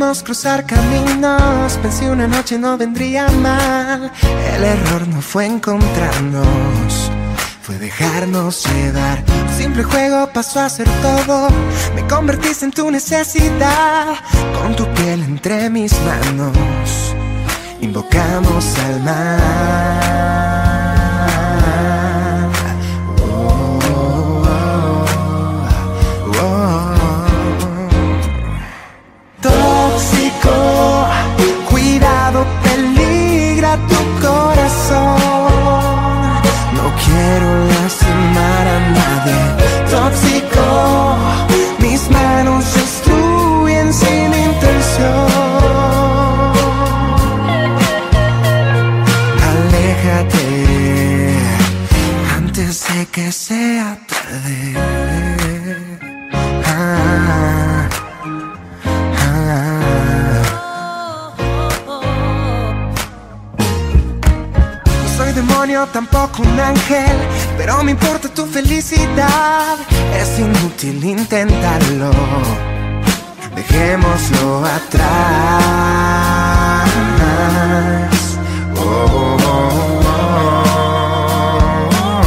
Podemos cruzar caminos, pensé una noche no vendría mal. El error no fue encontrarnos, fue dejarnos llevar. Un simple juego pasó a ser todo, me convertiste en tu necesidad. Con tu piel entre mis manos, invocamos al mar. Tóxico, cuidado, peligra tu corazón. No quiero lastimar a nadie. Tóxico, mis manos destruyen sin intención. Aléjate antes de que sea tarde. Demonio, tampoco un ángel, pero me importa tu felicidad. Es inútil intentarlo, dejémoslo atrás. Oh, oh, oh, oh.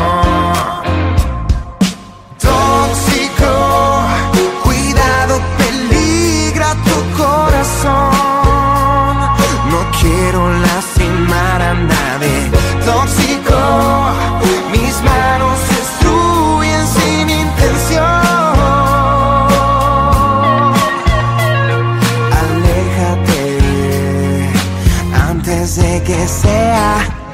Tóxico, cuidado, peligra tu corazón. No quiero lastimar a nadie. Tóxico, mis manos destruyen sin intención. Aléjate antes de que sea.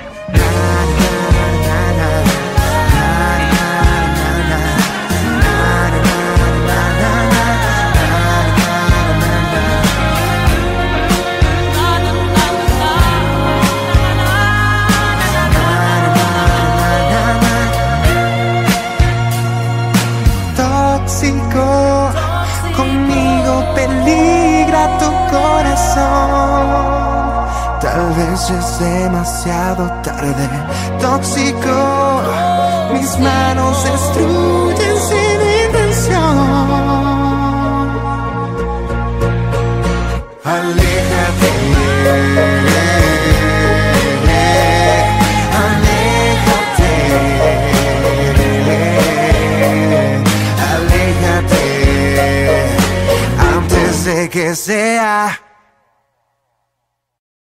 Conmigo peligra tu corazón. Tal vez es demasiado tarde. Tóxico, mis manos destruyen sin intención. Aléjate. Que sea